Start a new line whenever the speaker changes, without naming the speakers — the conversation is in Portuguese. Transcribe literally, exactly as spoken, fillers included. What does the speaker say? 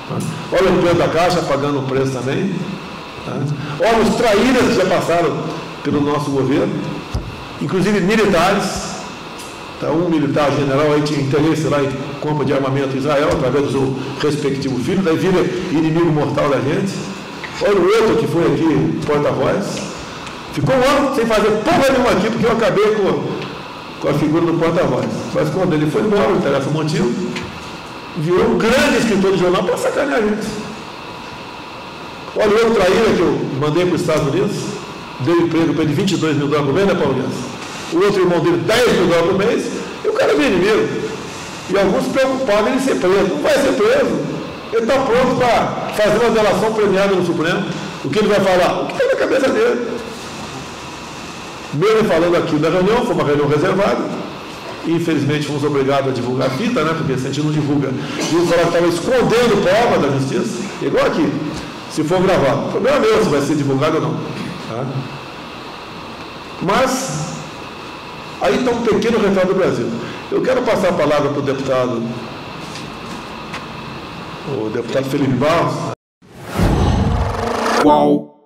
Olha o preço da Caixa pagando o preço também. Olha os traíras que já passaram pelo nosso governo, inclusive militares. Então, um militar general aí tinha interesse lá em compra de armamento em Israel, através do seu respectivo filho, daí vira inimigo mortal da gente. Olha o outro que foi aqui, porta-voz. Ficou um ano sem fazer porra nenhuma aqui, porque eu acabei com, com a figura do porta-voz. Mas quando ele foi embora, não interessa o motivo, virou um grande escritor de jornal para sacanear a gente. Olha o outro traíra que eu mandei para os Estados Unidos, deu emprego para ele vinte e dois mil dólares por mês, né, Paulinho? O outro irmão dele, dez mil dólares por mês, e o cara é meu inimigo. E alguns preocupados em ser preso. Não vai ser preso. Ele está pronto para fazer uma delação premiada no Supremo. O que ele vai falar? O que está na cabeça dele. Mesmo falando aqui da reunião, foi uma reunião reservada. Infelizmente fomos obrigados a divulgar a fita, né? Porque se a gente não divulga, e o cara estava escondendo prova da justiça, igual aqui. Se for gravado, o problema é meu se vai ser divulgado ou não. Tá? Mas aí está um pequeno retrato do Brasil. Eu quero passar a palavra para o deputado, o deputado Felipe Barros.
Qual?